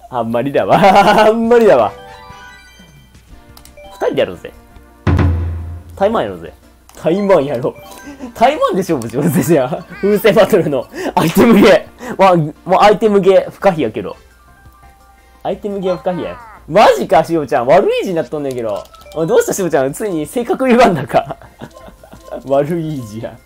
あんまりだわ。あんまりだわ。二人でやろうぜ。タイマンやろうぜ。タイマンやろう。タイマンで勝負しようぜ、じゃあ。風船バトルのアイテムゲー。まあ、もうアイテムゲー不可避やけど。アイテムゲー不可避や。マジか、しおちゃん。悪い字になっとんねんけど。どうした、しおちゃん。ついに性格歪んだか。悪い字や。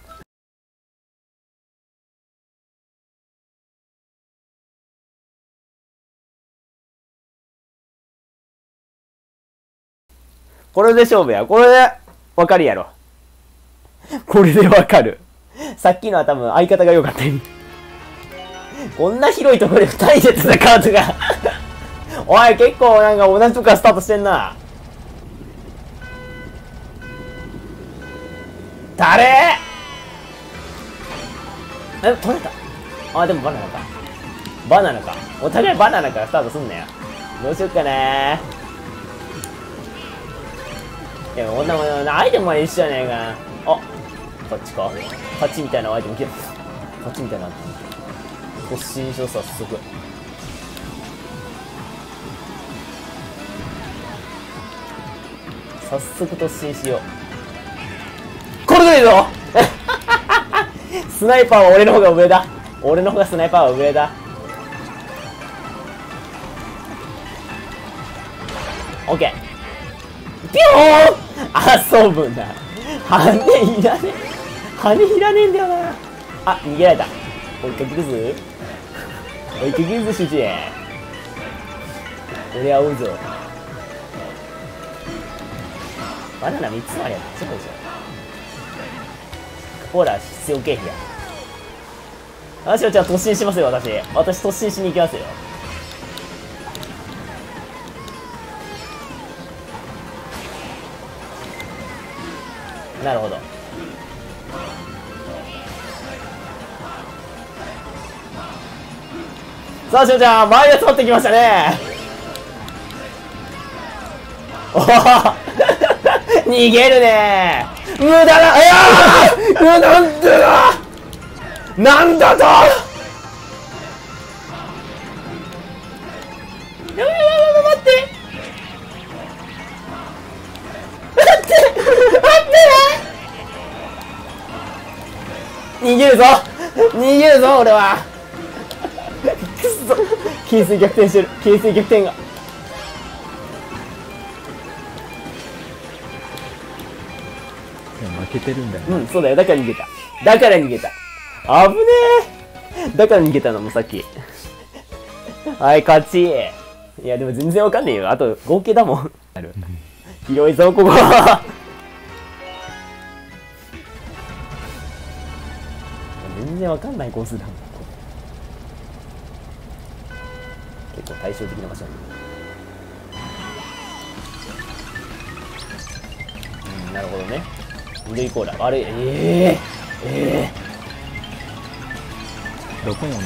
これで勝負や。これで、わかるやろ。これでわかる。さっきのは多分相方が良かったよ。こんな広いところで二人で戦うとか。おい、結構なんか同じとこからスタートしてんな。誰取れた。あ、でもバナナか。バナナか。お互いバナナからスタートすんなよ。どうしよっかな。いや、こんなもん、アイテムは一緒やねんか。あ、こっちか。こっちみたいなアイテム来る。こっちみたいなアイテム。突進しよう、早速。早速突進しよう。これでいいぞスナイパーは俺の方が上だ。俺の方がスナイパーは上だ。オッケー。ピョーン遊ぶな。羽いらねえ。羽いらねえんだよな。あ、逃げられた。追いかけるぞ。追いかけるぞ、主人。俺は追うぞ。バナナ3つもありゃちょっとでしょ。ほら、必要経費や。あ、しおちゃん突進しますよ、私。私突進しに行きますよ。なるほど。さあ、しおちゃん、前で取ってきましたね。おお逃げるね。無駄だ。いやーなんでだなんだと。待って逃げるぞ逃げるぞ俺は。くそ形勢逆転してる。形勢逆転が。 負けてるんだよ。 うん、そうだよ。だから逃げた。だから逃げた。危ねえ。だから逃げたのもさっき。はい、勝ち。いや、でも全然わかんねえよ。あと合計だもん。広いぞ、ここ。全然わかんないコースだもん。結構対照的な場所。うん、なるほどね。緑コーラ。悪い。 どこにおんねん。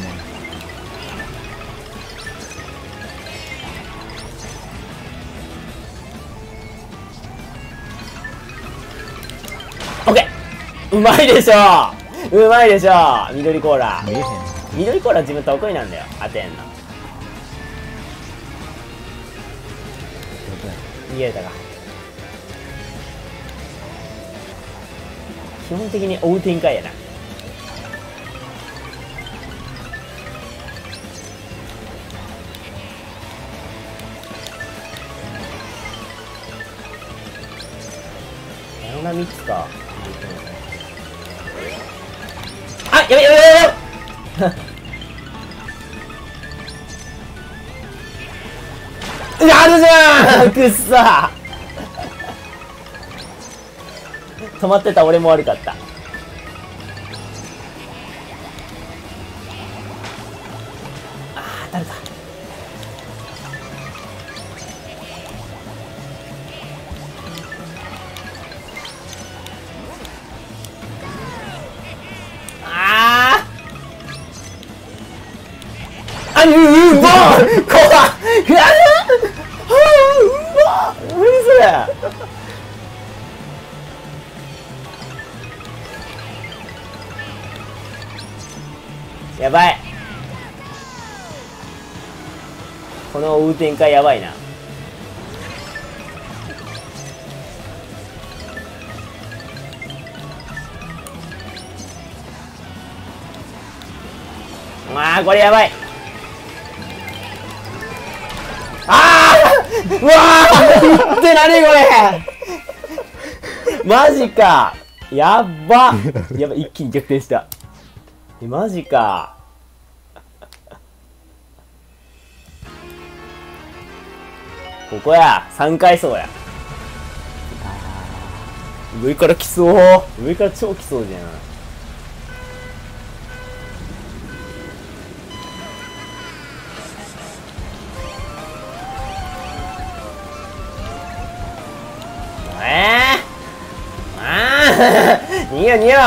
オッケーうまいでしょうまいでしょ緑コーラ。 見えへん。 緑コーラ自分得意なんだよ。当てんの。逃げれたか。基本的に追う展開やな。73つか。あ、やべやべやべやるじゃんくっさ止まってた俺も悪かった。当たるか。うわ怖っうわ何それ。やばい。 この追う展開やばいな。まあこれやばい。あーうわーって何これマジか。やっばやばい、一気に逆転した。マジか。ここや、3階層や。上から来そう。上から超来そうじゃん。逃げろ逃げろ。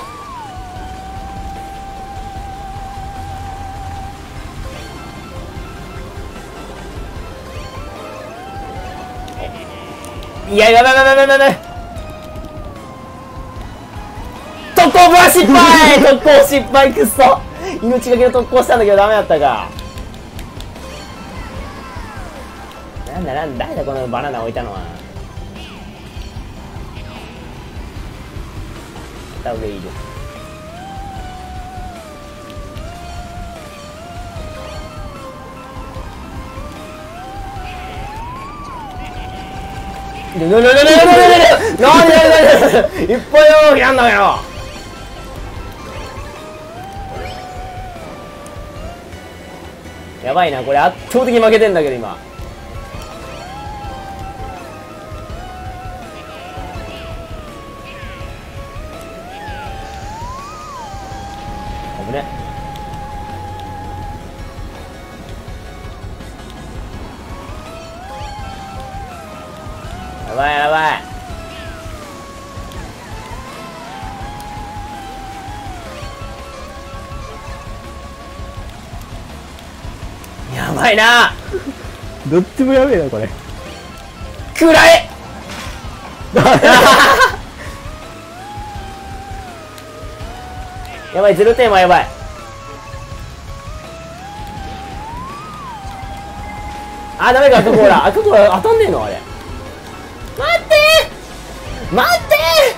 いや、やばいやばいやばいやばい。特攻部は失敗特攻失敗、くっそ。命がけの特攻したんだけどダメだったか。なんだなんだ、誰だこのバナナ置いたのは。片上いる。いっぱいよやんだよ。やばいな、これ圧倒的に負けてんだけど今。危ね。やばいやばい。やばいな。 どっちもやべえなこれ。 くらえやばい、ゼロテーマやばい。あ、ダメか、赤コーラ。赤コーラ当たんねえのあれ。待ってー待って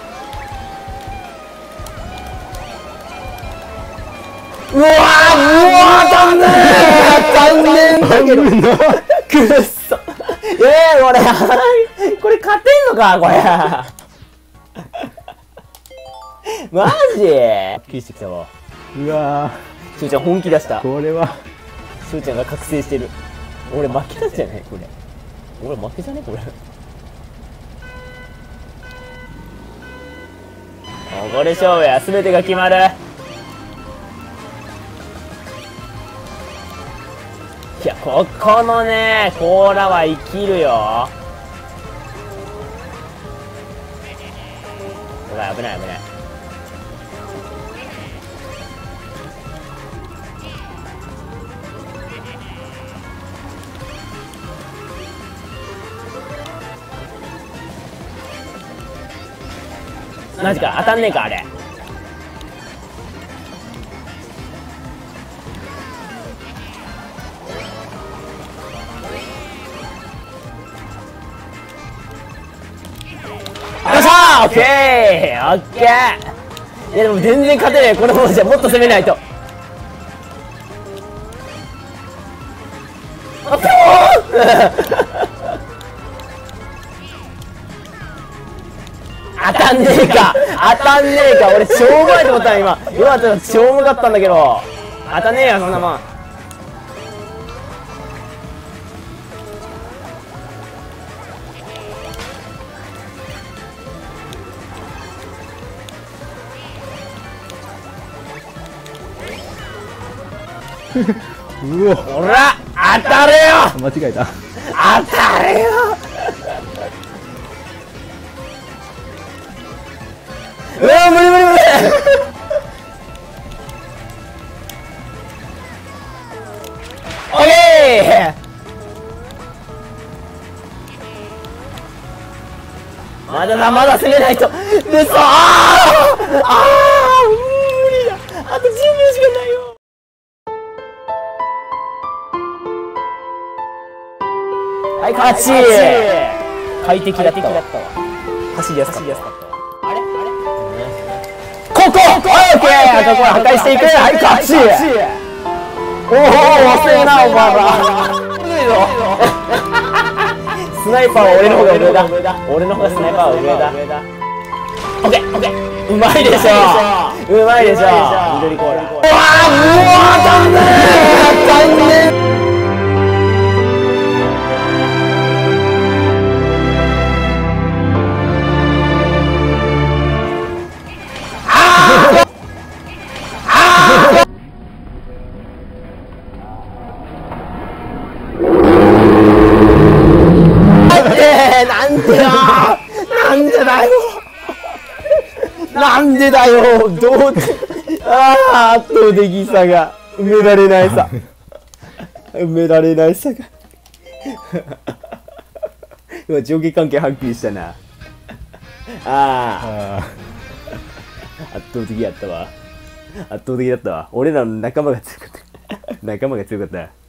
ー。うわー当たんねー当たんねえんだけど。くっそ。これ勝てんのかこれ。マジ切りしてきたわ。 うわしゅうちゃん本気出した。 これはしゅうちゃんが覚醒してる。俺負けたんじゃないこれ。俺負けじゃねこれ。これ勝負や。全てが決まる。いや、ここのね甲羅は生きるよ。やばい、危ない危ない。マジか、当たんねえかあれ。よっしゃー、オッケーオッケー。いやでも全然勝てねえこのままじゃ。もっと攻めないと。あ、ぴょー当たんねえか当たんねえか。俺しょうもないと思った今。今ちょっとしょうもかったんだけど当たんねえよそんなもん。 うおほら当たれよ。 間違えた。 当たれよ。うわ無理無理無理オッケー。まだだまだ攻めないと。でさ無理だ。あと10秒しかないよ。 はい、勝ち。快適だったわ。走りやすかったわ。あれここオッケー、ここ破壊していく。はい、勝ち。おお、遅えな、お前ら。スナイパーは俺の方が上だ。俺の方がスナイパーは上だ。オッケー、オッケー。うまいでしょ。うまいでしょ。緑コーラ。うわー、残念。残念。なんでだよ、どうああ、圧倒的さが埋められないさ、埋められないさが今上下関係はっきりしたな。ああ、圧倒的やったわ。圧倒的だったわ。俺らの仲間が強かった。仲間が強かった。